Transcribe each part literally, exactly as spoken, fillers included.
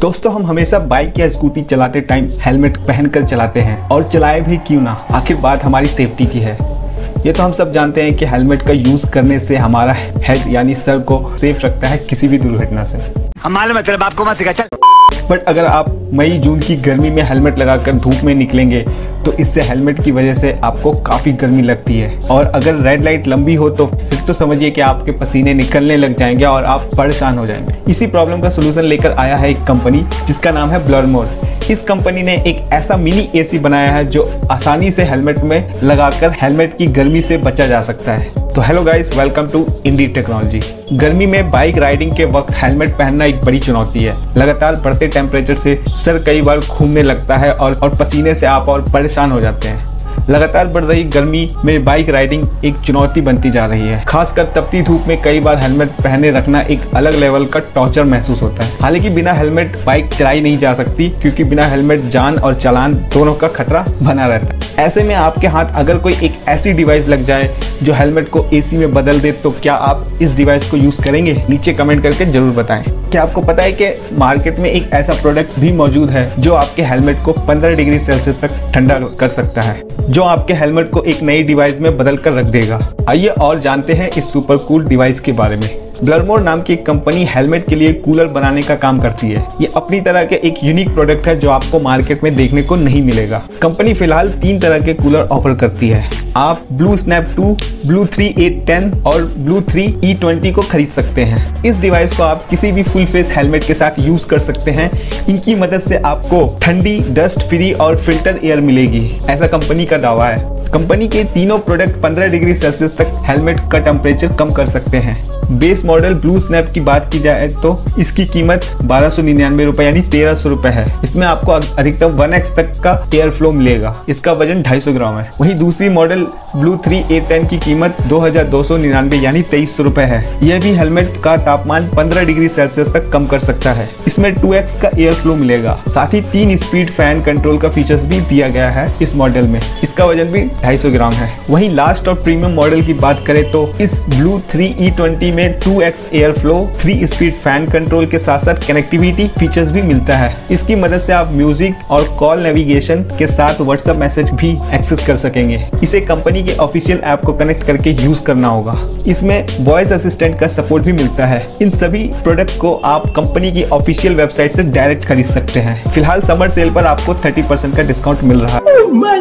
दोस्तों, हम हमेशा बाइक या स्कूटी चलाते टाइम हेलमेट पहनकर चलाते हैं और चलाए भी क्यों ना, आखिर बात हमारी सेफ्टी की है। ये तो हम सब जानते हैं कि हेलमेट का यूज करने से हमारा हेड यानी सर को सेफ रखता है किसी भी दुर्घटना से। हम मालूम है तेरे बाप को मत सिखा चल। बट अगर आप मई जून की गर्मी में हेलमेट लगाकर धूप में निकलेंगे तो इससे हेलमेट की वजह से आपको काफी गर्मी लगती है, और अगर रेड लाइट लंबी हो तो फिर तो समझिए कि आपके पसीने निकलने लग जाएंगे और आप परेशान हो जाएंगे। इसी प्रॉब्लम का सोल्यूशन लेकर आया है एक कंपनी जिसका नाम है ब्लरमोर। इस कंपनी ने एक ऐसा मिनी एसी बनाया है जो आसानी से हेलमेट में लगाकर हेलमेट की गर्मी से बचा जा सकता है। तो hello guys, welcome to indie technology. गर्मी में बाइक राइडिंग के वक्त हेलमेट पहनना एक बड़ी चुनौती है। लगातार बढ़ते टेम्परेचर से सर कई बार घूमने लगता है और, और पसीने से आप और परेशान हो जाते हैं। लगातार बढ़ रही गर्मी में बाइक राइडिंग एक चुनौती बनती जा रही है। खासकर तपती धूप में कई बार हेलमेट पहने रखना एक अलग लेवल का टॉर्चर महसूस होता है। हालांकि बिना हेलमेट बाइक चलाई नहीं जा सकती, क्योंकि बिना हेलमेट जान और चालान दोनों का खतरा बना रहता है। ऐसे में आपके हाथ अगर कोई एक ऐसी डिवाइस लग जाए जो हेलमेट को एसी में बदल दे, तो क्या आप इस डिवाइस को यूज करेंगे? नीचे कमेंट करके जरूर बताएं। क्या आपको पता है कि मार्केट में एक ऐसा प्रोडक्ट भी मौजूद है जो आपके हेलमेट को पंद्रह डिग्री सेल्सियस तक ठंडा कर सकता है, जो आपके हेलमेट को एक नई डिवाइस में बदल कर रख देगा। आइए और जानते हैं इस सुपर कूल डिवाइस के बारे में। ब्लरमोर नाम की एक कंपनी हेलमेट के लिए कूलर बनाने का काम करती है। ये अपनी तरह के एक यूनिक प्रोडक्ट है जो आपको मार्केट में देखने को नहीं मिलेगा। कंपनी फिलहाल तीन तरह के कूलर ऑफर करती है। आप blue snap two, blue three eight ten और ब्लू थ्री ई ट्वेंटी को खरीद सकते हैं। इस डिवाइस को आप किसी भी फुल फेस हेलमेट के साथ यूज कर सकते हैं। इनकी मदद से आपको ठंडी, डस्ट फ्री और फिल्टर एयर मिलेगी, ऐसा कंपनी का दावा है। कंपनी के तीनों प्रोडक्ट पंद्रह डिग्री सेल्सियस तक हेलमेट का टेम्परेचर कम कर सकते हैं। बेस मॉडल ब्लू स्नैप की बात की जाए तो इसकी कीमत बारह सौ निन्यानवे रुपए यानी तेरह सौ रुपए है। इसमें आपको अधिकतम वन एक्स तक का एयर फ्लो मिलेगा। इसका वजन ढाई सौ ग्राम है। वहीं दूसरी model blue three eight ten की कीमत दो हजार दो सौ निन्यानवे यानी तेईस सौ रुपए है। यह भी हेलमेट का तापमान पंद्रह डिग्री सेल्सियस तक कम कर सकता है। इसमें टू एक्स का एयर फ्लो मिलेगा। साथ ही तीन स्पीड फैन कंट्रोल का फीचर्स भी दिया गया है इस मॉडल में। इसका वजन भी ढाई सौ ग्राम है। वहीं लास्ट और प्रीमियम मॉडल की बात करें तो इस ब्लू थ्री ई ट्वेंटी में two X air flow, three speed fan control के साथ साथ कनेक्टिविटी फीचर्स भी मिलता है। इसकी मदद से आप म्यूजिक और कॉल नेविगेशन के साथ व्हाट्सएप मैसेज भी एक्सेस कर सकेंगे। इसे कंपनी के ऑफिशियल ऐप को कनेक्ट करके यूज करना होगा। इसमें वॉइस असिस्टेंट का सपोर्ट भी मिलता है। इन सभी प्रोडक्ट को आप कंपनी की ऑफिशियल वेबसाइट से डायरेक्ट खरीद सकते हैं। फिलहाल समर सेल पर आपको तीस परसेंट का डिस्काउंट मिल रहा है। oh my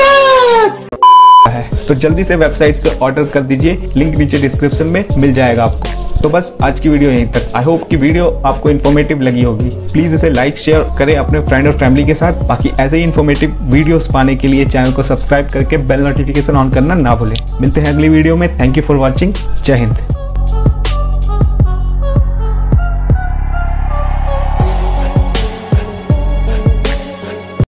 God! है तो जल्दी से वेबसाइट से ऑर्डर कर दीजिए, लिंक नीचे डिस्क्रिप्शन में मिल जाएगा आपको। तो बस आज की वीडियो यहीं तक। आई होप कि वीडियो आपको इन्फॉर्मेटिव लगी होगी। प्लीज इसे लाइक शेयर करें अपने फ्रेंड और फैमिली के साथ। बाकी ऐसे ही इन्फॉर्मेटिव वीडियोस पाने के लिए चैनल को सब्सक्राइब करके बेल नोटिफिकेशन ऑन करना ना भूलें। मिलते हैं अगली वीडियो में। Thank you for watching. Jai Hind.